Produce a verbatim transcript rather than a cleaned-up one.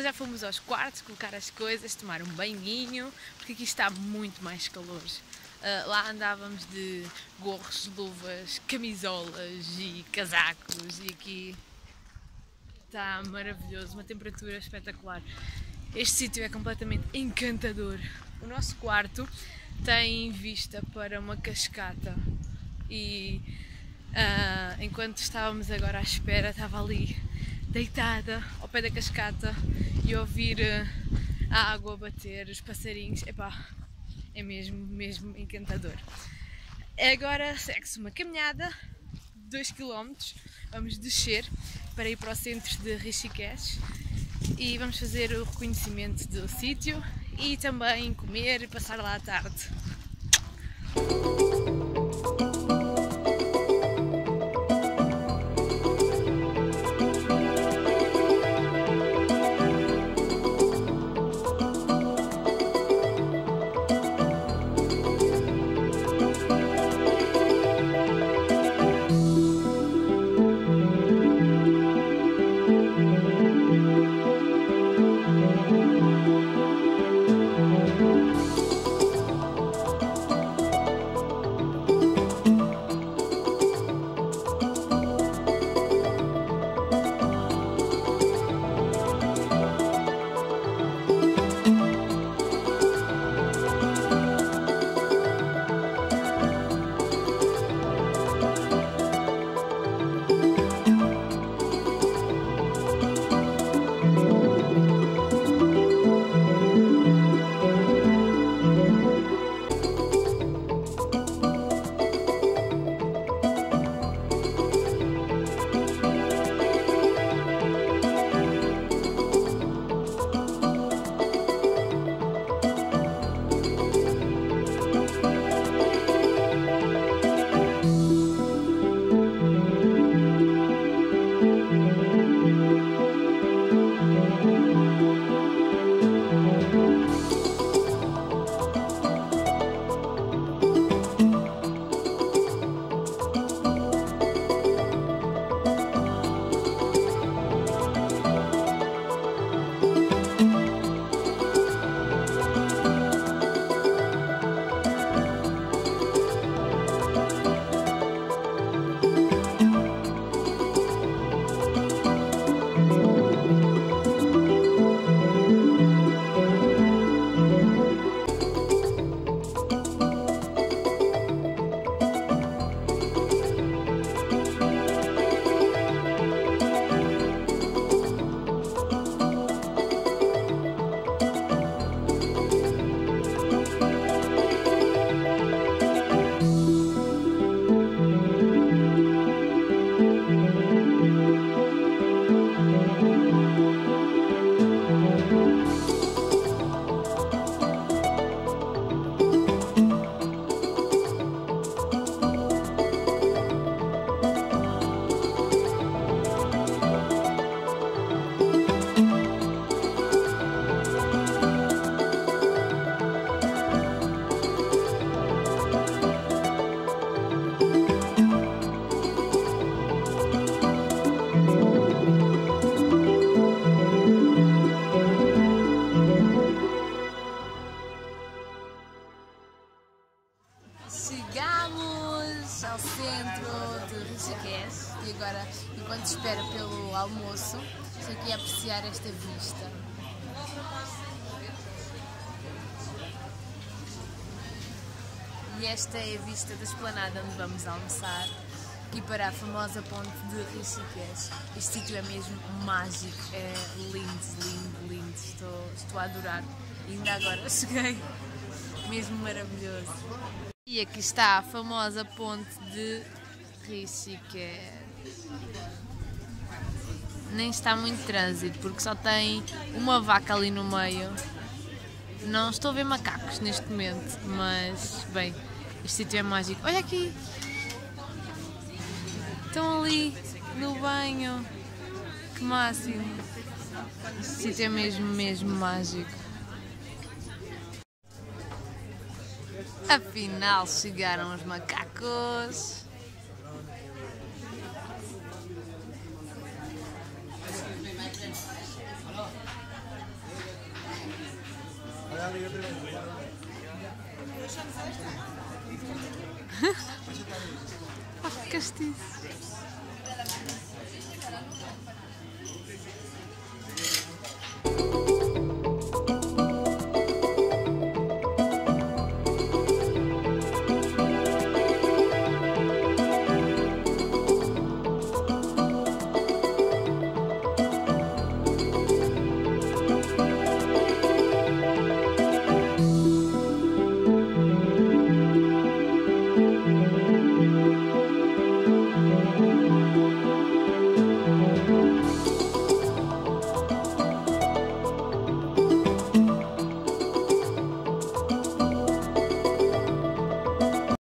Depois já fomos aos quartos, colocar as coisas, tomar um banhinho, porque aqui está muito mais calor. Uh, lá andávamos de gorros, luvas, camisolas e casacos, e aqui está maravilhoso, uma temperatura espetacular. Este sítio é completamente encantador. O nosso quarto tem vista para uma cascata e uh, enquanto estávamos agora à espera, estava ali deitada ao pé da cascata e ouvir uh, a água bater, os passarinhos. Epá, é mesmo, mesmo encantador. Agora segue-se uma caminhada de dois quilómetros, vamos descer para ir para o centro de Rishikesh e vamos fazer o reconhecimento do sítio e também comer e passar lá à tarde. Chegamos ao centro de Rishikesh e agora, enquanto espera pelo almoço, estou aqui a apreciar esta vista. E esta é a vista da esplanada onde vamos almoçar, aqui para a famosa ponte de Rishikesh. Este sítio é mesmo mágico, é lindo, lindo, lindo, estou, estou a adorar. E ainda agora cheguei, mesmo maravilhoso. E aqui está a famosa ponte de Rishikesh. Nem está muito trânsito, porque só tem uma vaca ali no meio. Não estou a ver macacos neste momento, mas, bem, este sítio é mágico. Olha aqui! Estão ali no banho. Que máximo! Este sítio é mesmo, mesmo mágico. Afinal, chegaram os macacos. Ah, que castiço.